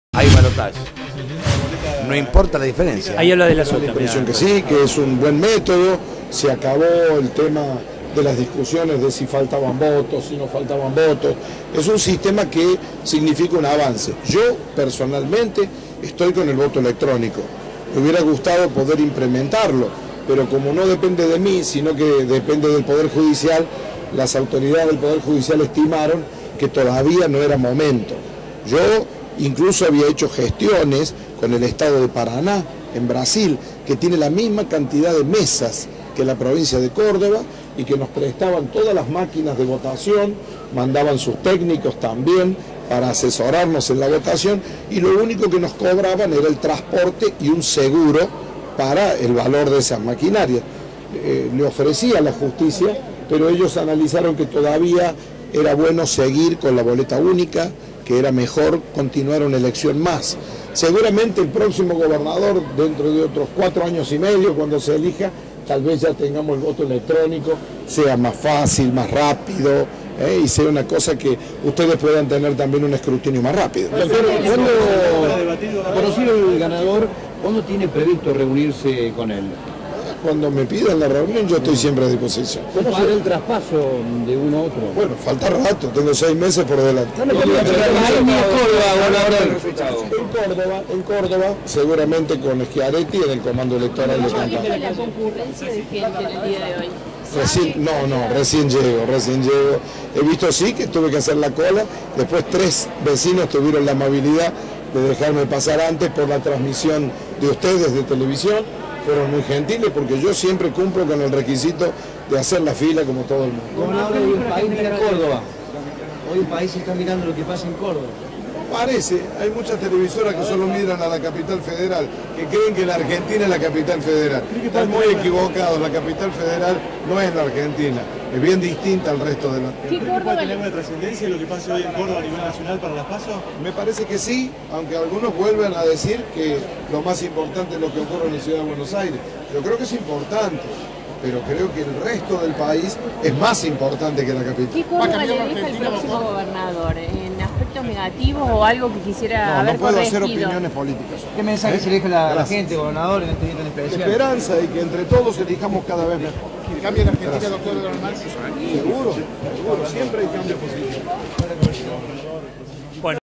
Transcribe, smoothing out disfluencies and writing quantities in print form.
Hay balotaje. No importa la diferencia. Ahí habla de la sota. Impresión que sí, que es un buen método. Se acabó el tema de las discusiones de si faltaban votos, si no faltaban votos. Es un sistema que significa un avance. Yo personalmente estoy con el voto electrónico. Me hubiera gustado poder implementarlo, pero como no depende de mí, sino que depende del Poder Judicial, las autoridades del Poder Judicial estimaron que todavía no era momento. Yo incluso había hecho gestiones con el estado de Paraná, en Brasil, que tiene la misma cantidad de mesas que la provincia de Córdoba y que nos prestaban todas las máquinas de votación, mandaban sus técnicos también para asesorarnos en la votación y lo único que nos cobraban era el transporte y un seguro para el valor de esas maquinarias. Le ofrecía a la justicia, pero ellos analizaron que todavía era bueno seguir con la boleta única, que era mejor continuar una elección más. Seguramente el próximo gobernador, dentro de otros 4 años y medio, cuando se elija, tal vez ya tengamos el voto electrónico, sea más fácil, más rápido, y sea una cosa que ustedes puedan tener también un escrutinio más rápido. Conocido el ganador, ¿cuándo tiene previsto reunirse con él? Cuando me pidan la reunión yo estoy siempre a disposición. ¿Cómo será el traspaso de uno a otro? Bueno, falta rato, tengo 6 meses por delante. En Córdoba, seguramente con Schiaretti en el comando electoral de Campana. ¿La concurrencia de gente en el día de hoy? Recién llego. He visto sí que tuve que hacer la cola, después 3 vecinos tuvieron la amabilidad de dejarme pasar antes por la transmisión de ustedes de televisión. Fueron muy gentiles porque yo siempre cumplo con el requisito de hacer la fila como todo el mundo. Gobernador, hoy el país mira Córdoba. Hoy el país está mirando lo que pasa en Córdoba. Parece, hay muchas televisoras que solo miran a la capital federal, que creen que la Argentina es la capital federal. Están muy equivocados, la capital federal no es la Argentina, es bien distinta al resto de la... ¿Qué Córdoba ¿Puede tener una trascendencia lo que pase hoy en Córdoba a nivel nacional para las PASO? Me parece que sí, aunque algunos vuelven a decir que lo más importante es lo que ocurre en la ciudad de Buenos Aires. Yo creo que es importante, pero creo que el resto del país es más importante que la capital. ¿Qué Córdoba le deja el próximo gobernador? ¿En aspectos negativos o algo que quisiera haber no puedo corregido? hacer opiniones políticas. ¿Qué mensaje se le deja a la gente, gobernador, en este día tan especial? Esperanza y que entre todos elijamos cada vez mejor. ¿Cambia en Argentina, doctor Leonel Marx? Seguro, siempre hay cambios positivos.